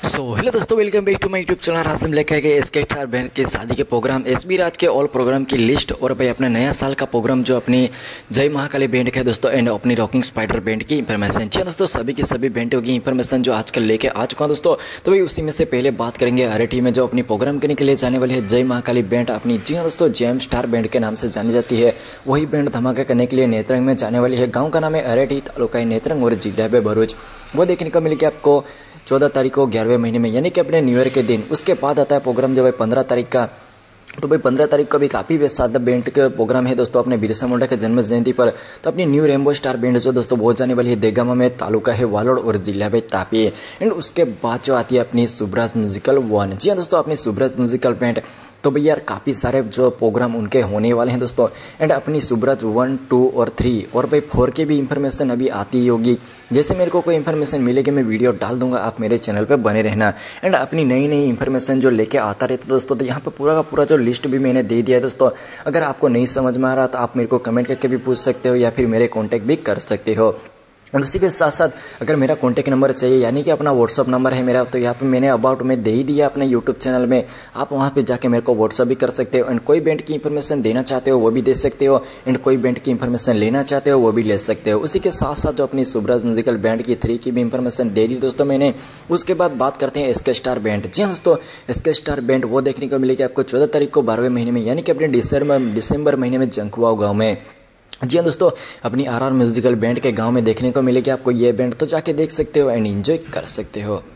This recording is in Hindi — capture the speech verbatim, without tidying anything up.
सो हेलो दोस्तों, welcome back to my YouTube channel. आज हम लेके आए गए एसके स्टार बैंड के शादी के प्रोग्राम, एसबी राज के ऑल प्रोग्राम की लिस्ट और भाई अपने नया साल का प्रोग्राम जो अपनी जय महाकाली बैंड का है दोस्तों, एंड अपनी रॉकिंग स्पाइडर बैंड की इंफॉर्मेशन। जी दोस्तों, सभी की सभी बैंडों की इंफॉर्मेशन जो आजकल लेके आ चुका हूँ दोस्तों। तो भाई उसी में से पहले बात करेंगे आरएटी में जो अपनी प्रोग्राम करने के लिए जाने वाली है जय महाकाली बैंड अपनी। जी हाँ दोस्तों, जेएम स्टार बैंड के नाम से जानी जाती है। वही बैंड धमाका करने के लिए नेत्रंग में जाने वाली है। गाँव का नाम है आरएटी, तालुका है नेत्रंग और जिला है भरूच। वो देखने को मिलेगी आपको चौदह तारीख को ग्यारहवें महीने में, यानी कि अपने न्यू ईयर के दिन। उसके बाद आता है प्रोग्राम जो है पंद्रह तारीख का। तो भाई पंद्रह तारीख को भी काफ़ी सादा बैंड का प्रोग्राम है दोस्तों अपने बिरसा मुंडा के जन्म जयंती पर। तो अपनी न्यू रेनबो स्टार बैंड जो दोस्तों बहुत जाने वाली है देगामा में, तालुका है वालोड और जिला है तापी। एंड उसके बाद जो आती है अपनी सुब्राज म्यूजिकल वन। जी हाँ दोस्तों, अपनी सुब्राज म्यूजिकल बैंड। तो भैया यार काफ़ी सारे जो प्रोग्राम उनके होने वाले हैं दोस्तों। एंड अपनी सुब्राज वन टू और थ्री और भाई फोर की भी इंफॉर्मेशन अभी आती ही होगी। जैसे मेरे को कोई इन्फॉर्मेशन मिलेगी मैं वीडियो डाल दूंगा, आप मेरे चैनल पे बने रहना। एंड अपनी नई नई इन्फॉर्मेशन जो लेके आता रहता दोस्तों, तो यहाँ पे पूरा का पूरा जो लिस्ट भी मैंने दे दिया है दोस्तों। अगर आपको नहीं समझ में आ रहा तो आप मेरे को कमेंट करके भी पूछ सकते हो या फिर मेरे कॉन्टैक्ट भी कर सकते हो। और उसी के साथ साथ अगर मेरा कॉन्टैक्ट नंबर चाहिए, यानी कि अपना व्हाट्सअप नंबर है मेरा, तो यहाँ पे मैंने अबाउट में दे ही दिया अपने यूट्यूब चैनल में। आप वहाँ पे जाके मेरे को व्हाट्सअप भी कर सकते हो। एंड कोई बैंड की इन्फॉर्मेशन देना चाहते हो वो भी दे सकते हो, एंड कोई बैंड की इन्फॉर्मेशन लेना चाहते हो वो भी ले सकते हो। उसी के साथ साथ जो अपनी सुब्राज म्यूजिकल बैंड की थ्री की भी इन्फॉर्मेशन दे दी दोस्तों मैंने। उसके बाद बात करते हैं एसके स्टार बैंड। जी हाँ दोस्तों, एसके स्टार बैंड वो देखने को मिलेगी आपको चौदह तारीख को बारहवें महीने में, यानी कि अपने दिसंबर दिसंबर महीने में जंकुआ गाँव में। जी हाँ दोस्तों, अपनी आर आर म्यूजिकल बैंड के गांव में देखने को मिलेगी आपको ये बैंड। तो जाके देख सकते हो एंड एंजॉय कर सकते हो।